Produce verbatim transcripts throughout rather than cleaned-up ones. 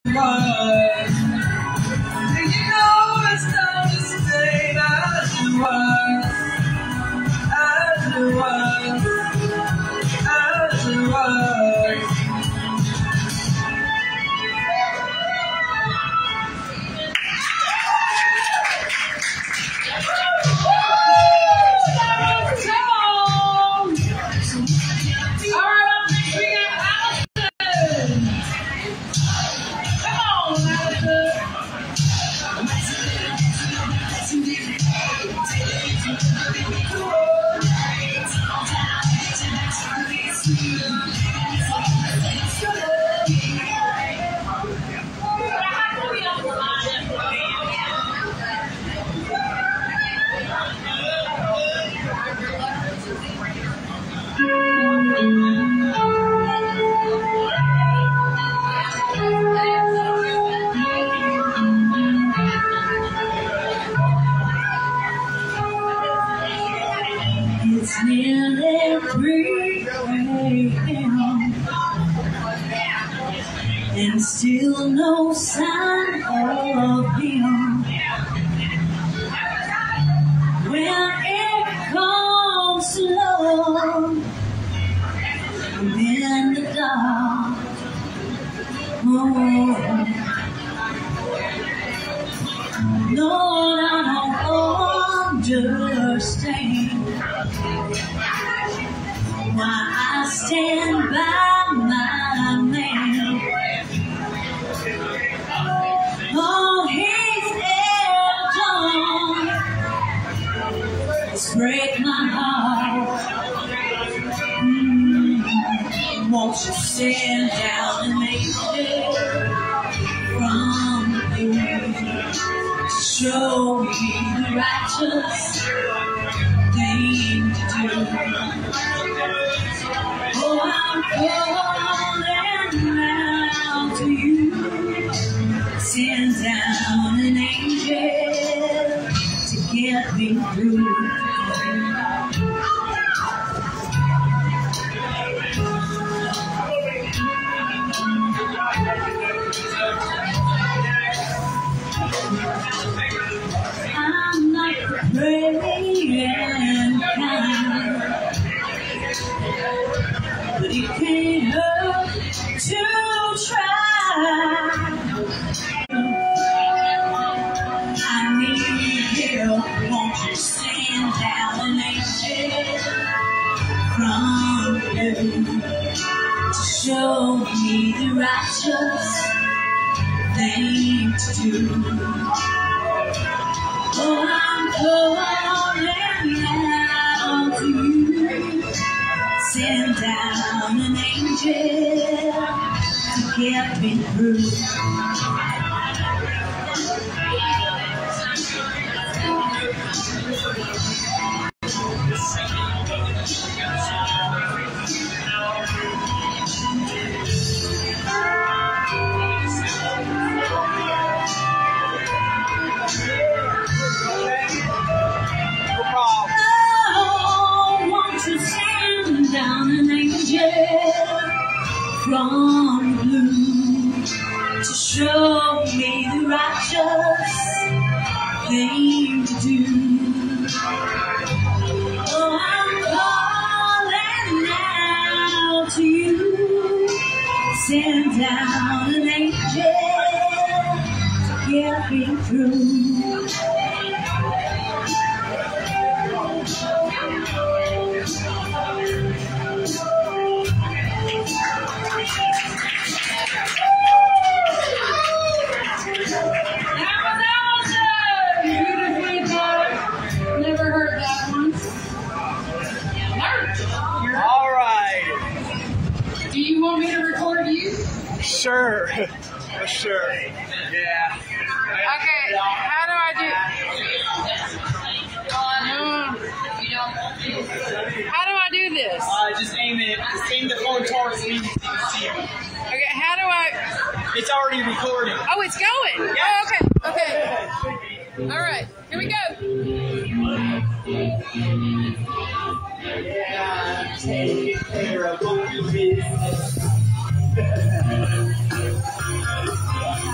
was. And you know it's time to stay as it was, as it was, as it was. It's nearly three a m and still no sign of him. When it comes to love, I'm in the dark. Oh, Lord, I don't understand why I stand by my man. All he's ever done is break my heart. Mm, won't you stand down and make it from you to show me the righteous thing to do? Oh, I'm calling out to you. Send down an angel to get me through. I'm not praying kind, but it can't hurt to try. I need help, won't you send down an angel from you to show me the righteous thing to do? Oh, I'm calling out to you. Send down an angel to get me through. From blue to show me the righteous thing to do. Oh, I'm calling out to you. Send down an angel to get me through. Sure. Sure. Yeah. Okay, how do I do? No. How do I do this? Uh, just aim it. Just aim the phone towards me so you can see it. Okay, how do I? It's already recording. Oh, it's going. Yeah. Oh, okay. Okay. All right. Here we go. Yeah. Take care of your business.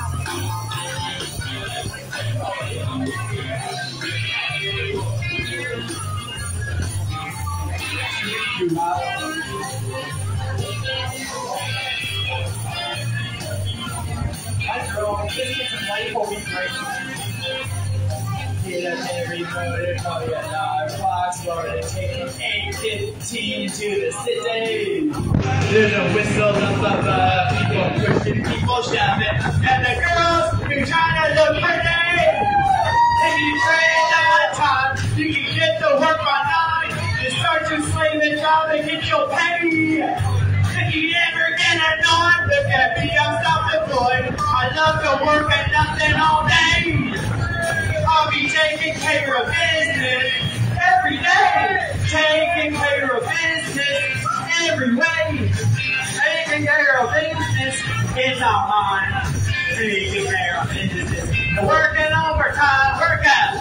Get up every motor, call your alarm clocks, Florida, taking eight fifteen to the city. There's a whistle up above, people pushing, people shoving, and the girls who trying to look pretty. If you trade that time, you can get to work by nine. You start to slave the job and get your pay. If you ever get annoyed, look at me, I'm self-employed. I love to work and nothing all day. I'll be taking care of business every day. Taking care of business every way. Taking care of business is all mine. Taking care of business. Working overtime, work out.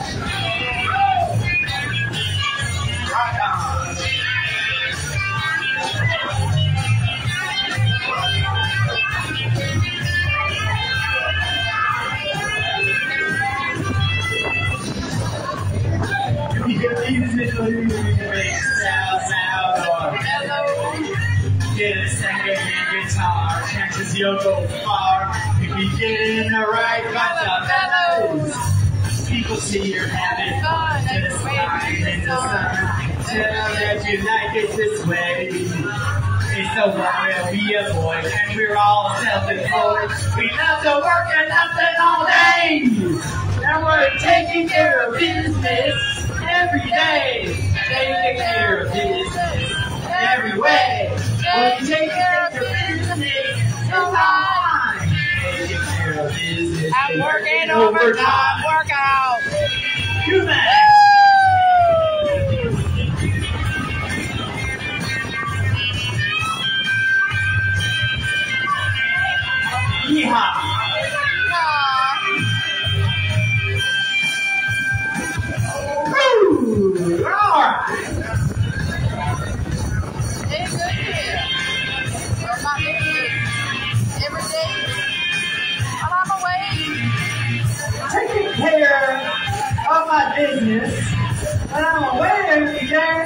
Rock on. Get a second guitar, chances you'll go far. If you get in the right bunch of fellows, people see you're having fun. Just smile in the sun. Tell that you like it this way. It's the one where we avoid, and we're all self-employed. We love to work and nothing all day. And we're taking care of business every day. Taking care of business every way. We're taking care of business online. Taking care of business. I'm working overtime. Work out. You man. Yeehaw. Woo! All right. It's good here. Well, not every every day. I'm on my way. Taking care of my business when I'm away every day.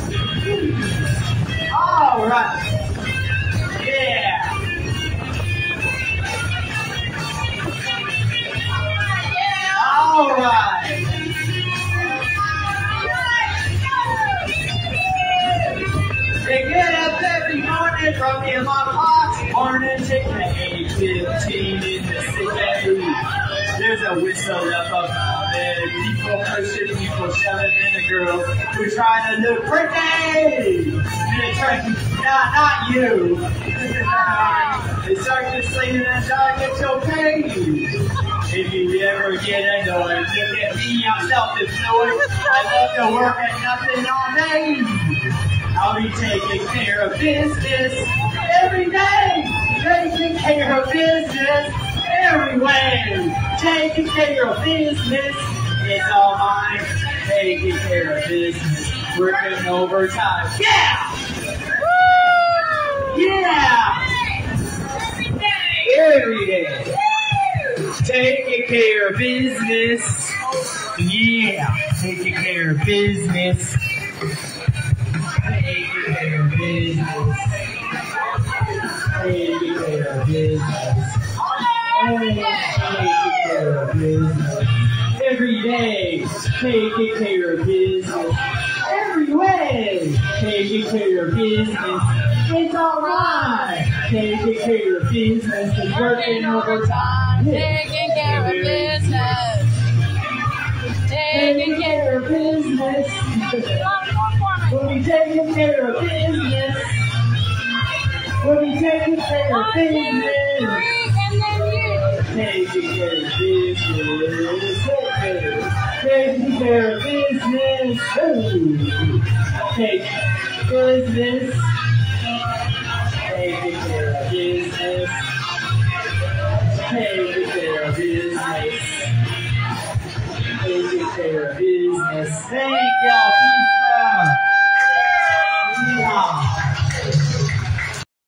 All right. Yeah. All right. They get up every morning from the alarm clock. Morning, taking the eight fifteen in the city. There's a whistle up above it. People pushing, people shoving, and the girls who try to look pretty. They try, nah, not you. They start to sing and try to get your pay. If you ever get annoyed, look at me, I'm self-employed. I love to work and nothing all day. I'll be taking care of business every day. Taking care of business every way. Taking care of business, it's all mine. Taking care of business, working overtime. Yeah! Woo! Yeah! Every day. Taking care of business. Yeah, taking care of business. Taking care of business. Taking care of business. Taking care of business. Every day, taking care of business. Every way, taking care of business. It's alright. Taking care of business and working overtime. Taking care of business. Taking care of business. We'll be taking care of business. We'll be taking care of business. Taking care of business. Taking care of business. Ooh. Take business.